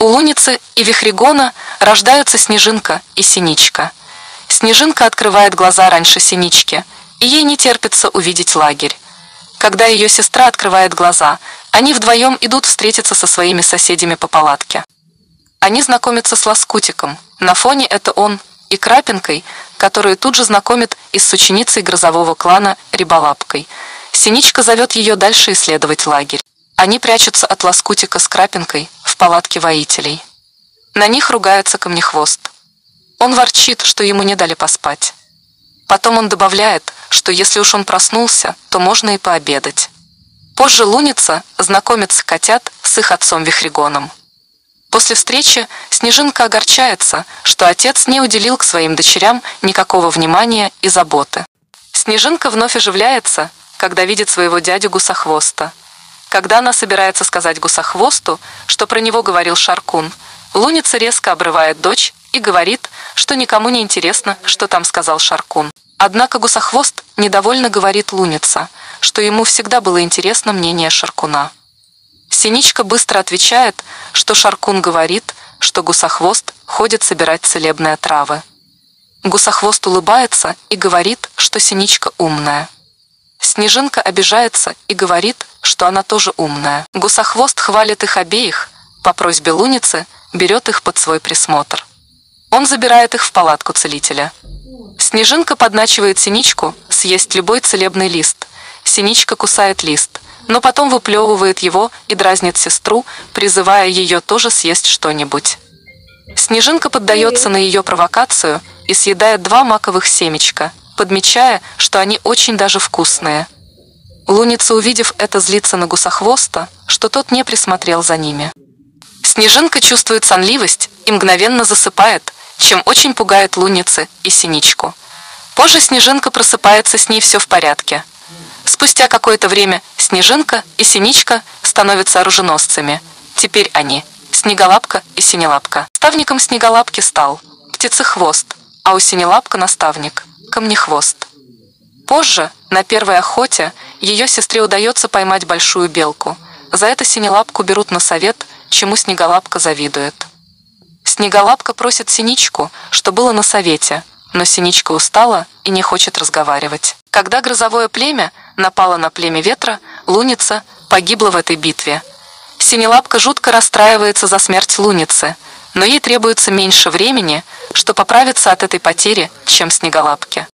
У Луницы и Вихригона рождаются Снежинка и Синичка. Снежинка открывает глаза раньше Синички, и ей не терпится увидеть лагерь. Когда ее сестра открывает глаза, они вдвоем идут встретиться со своими соседями по палатке. Они знакомятся с Лоскутиком, на фоне это он, и Крапинкой, которую тут же знакомит и с ученицей грозового клана Ряболапкой. Синичка зовет ее дальше исследовать лагерь. Они прячутся от Лоскутика с Крапинкой в палатке воителей. На них ругается Камнехвост. Он ворчит, что ему не дали поспать. Потом он добавляет, что если уж он проснулся, то можно и пообедать. Позже Луница знакомит котят с их отцом Вихригоном. После встречи Снежинка огорчается, что отец не уделил к своим дочерям никакого внимания и заботы. Снежинка вновь оживляется, когда видит своего дядю Гусохвоста. Когда она собирается сказать Гусохвосту, что про него говорил Шаркун, Луница резко обрывает дочь и говорит, что никому не интересно, что там сказал Шаркун. Однако Гусохвост недовольно говорит Лунице, что ему всегда было интересно мнение Шаркуна. Синичка быстро отвечает, что Шаркун говорит, что Гусохвост ходит собирать целебные травы. Гусохвост улыбается и говорит, что Синичка умная. Снежинка обижается и говорит, что она тоже умная. Гусохвост хвалит их обеих, по просьбе Луницы берет их под свой присмотр. Он забирает их в палатку целителя. Снежинка подначивает Синичку съесть любой целебный лист. Синичка кусает лист, но потом выплевывает его и дразнит сестру, призывая ее тоже съесть что-нибудь. Снежинка поддается на ее провокацию и съедает 2 маковых семечка, подмечая, что они очень даже вкусные. Луница, увидев это, злится на Гусохвоста, что тот не присмотрел за ними. Снежинка чувствует сонливость и мгновенно засыпает, чем очень пугает Луницы и Синичку. Позже Снежинка просыпается, с ней все в порядке. Спустя какое-то время Снежинка и Синичка становятся оруженосцами. Теперь они – Снеголапка и Синелапка. Наставником Снеголапки стал Птицехвост, а у Синелапка наставник – Камнехвост. Позже, на первой охоте, ее сестре удается поймать большую белку. За это Синелапку берут на совет, чему Снеголапка завидует. Снеголапка просит Синичку, что было на совете, но Синичка устала и не хочет разговаривать. Когда грозовое племя напало на племя ветра, Луница погибла в этой битве. Синелапка жутко расстраивается за смерть Луницы, но ей требуется меньше времени, чтобы поправиться от этой потери, чем Снеголапке.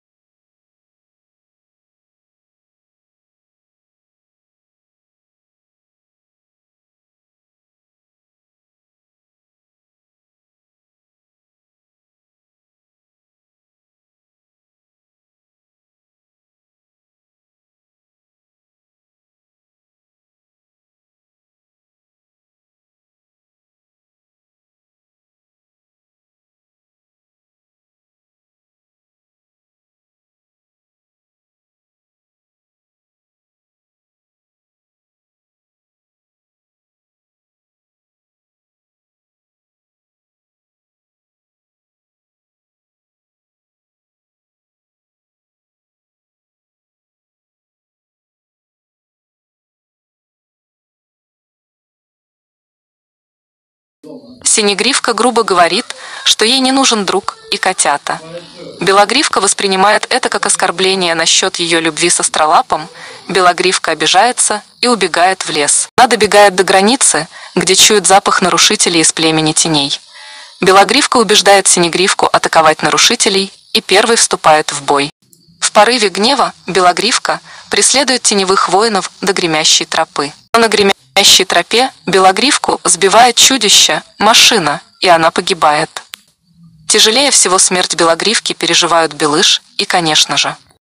Синегривка грубо говорит, что ей не нужен друг и котята. Белогривка воспринимает это как оскорбление насчет ее любви с Астролапом. Белогривка обижается и убегает в лес. Она добегает до границы, где чует запах нарушителей из племени теней. Белогривка убеждает Синегривку атаковать нарушителей и первой вступает в бой. В порыве гнева Белогривка преследует теневых воинов до гремящей тропы. Но на гремящей тропе Белогривку сбивает чудище, машина, и она погибает. Тяжелее всего смерть Белогривки переживают Белыш и, конечно же,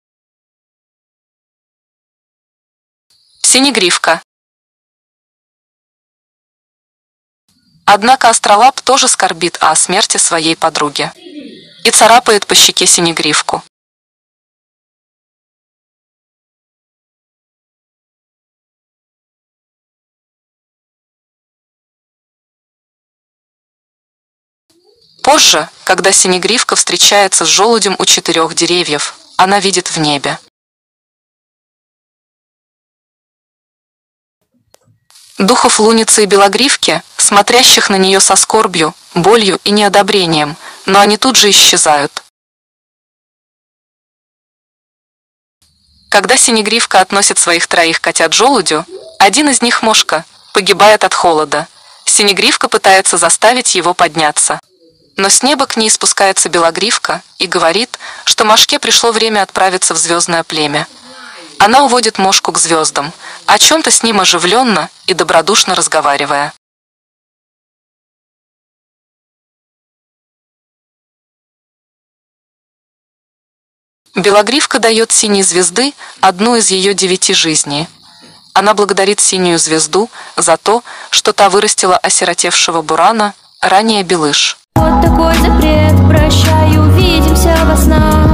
Синегривка. Однако Астролап тоже скорбит о смерти своей подруги и царапает по щеке Синегривку. Позже, когда Синегривка встречается с желудем у 4 деревьев, она видит в небе Духов луницы и белогривки, смотрящих на нее со скорбью, болью и неодобрением, но они тут же исчезают. Когда синегривка относит своих 3 котят желудю, один из них, мошка, погибает от холода. Синегривка пытается заставить его подняться. Но с неба к ней спускается белогривка и говорит, что мошке пришло время отправиться в звездное племя. Она уводит мошку к звездам, о чем-то с ним оживленно и добродушно разговаривая. Белогривка дает синей звезды одну из ее 9 жизней. Она благодарит синюю звезду за то, что та вырастила осиротевшего Бурана, ранее Белыш. Вот такой запрет, прощай, увидимся во снах.